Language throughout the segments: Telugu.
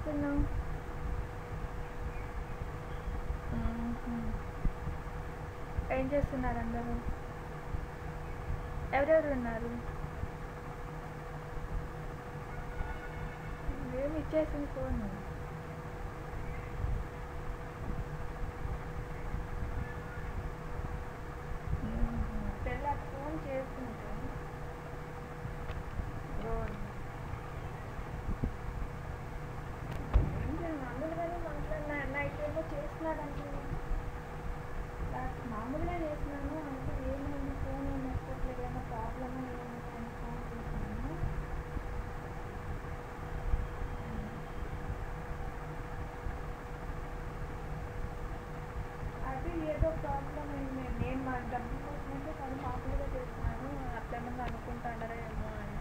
చేస్తున్నావు? ఏం చేస్తున్నారు అందరూ? ఎవరెవరు ఉన్నారు? ఏమి ఇచ్చేసింది ఫోన్? పెళ్ళి ఫోన్ చేస్తుంటే రోజు మామూలుగానే మాట్లాడినా. నైట్ ఏమో చేస్తున్నాడంటే మామూలుగా చేస్తున్నాను అంటే ఏమైంది ఫోన్ ఏమి ఎక్కట్లేదు, ఏమో ప్రాబ్లమా ఏమి అని ఫోన్ చేస్తున్నాను. అది ఏదో ప్రాబ్లం అయింది. నేను మా డబ్బుల కోసం అంటే తను మామూలుగా చేస్తున్నాను, అట్లేమన్నా అనుకుంటాడరా ఏమో అని.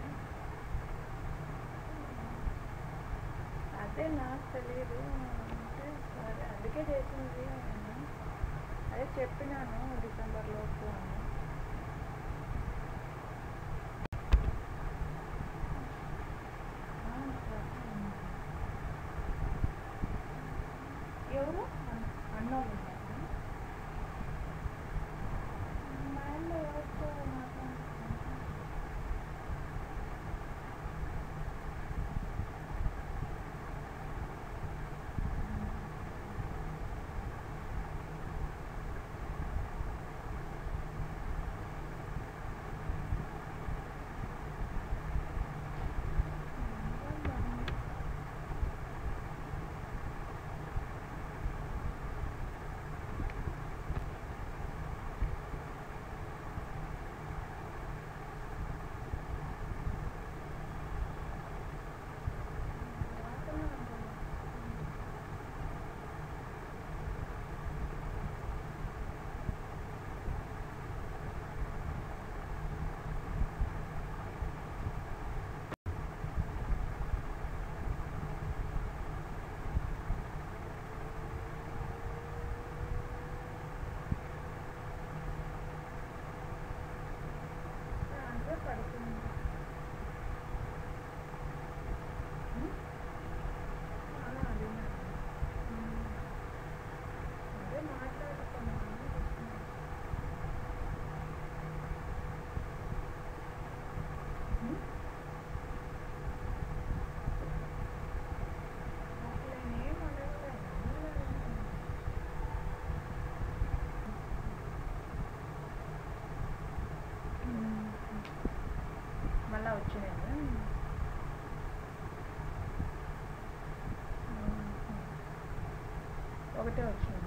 అదే నాకు తెలియదు అంటే సరే అందుకే చేసింది అని అదే చెప్పినాను డిసెంబర్ లోపు అని. ఎవరు అన్నోళ్ళు మా ఆయన ఎవరితో మాట్లాడుతున్నాను. పడుతుంది. అదే మాట్లాడుతున్నాను. నేనేం అడగలేదు. మళ్ళా వచ్చినాను ఒకటే వచ్చింది.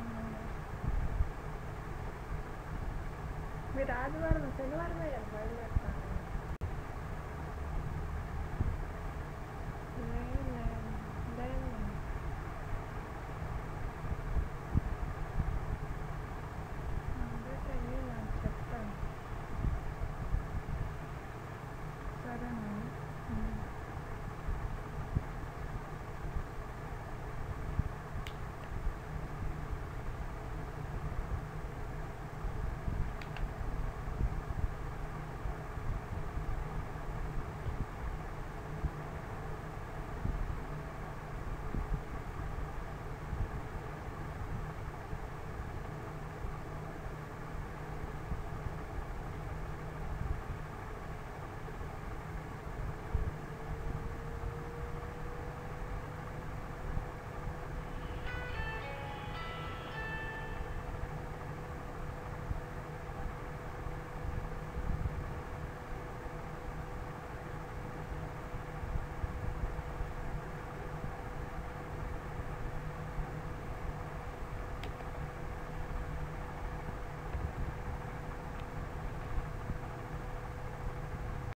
మీరు ఆదివారం శనివారమే కదా బయలుదేరు.